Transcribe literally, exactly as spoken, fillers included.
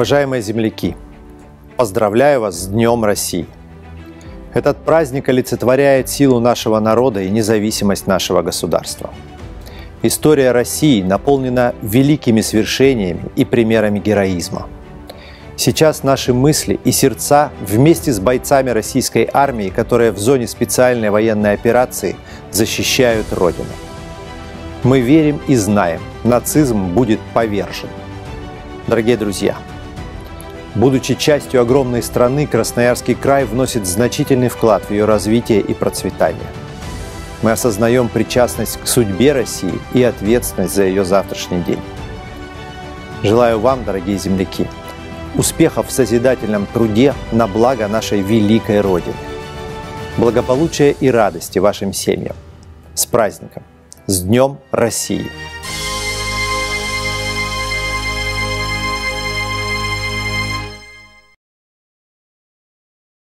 Уважаемые земляки, поздравляю вас с Днем России! Этот праздник олицетворяет силу нашего народа и независимость нашего государства. История России наполнена великими свершениями и примерами героизма. Сейчас наши мысли и сердца вместе с бойцами российской армии, которые в зоне специальной военной операции защищают Родину. Мы верим и знаем, нацизм будет повержен. Дорогие друзья, будучи частью огромной страны, Красноярский край вносит значительный вклад в ее развитие и процветание. Мы осознаем причастность к судьбе России и ответственность за ее завтрашний день. Желаю вам, дорогие земляки, успехов в созидательном труде на благо нашей великой Родины. Благополучия и радости вашим семьям. С праздником! С Днем России!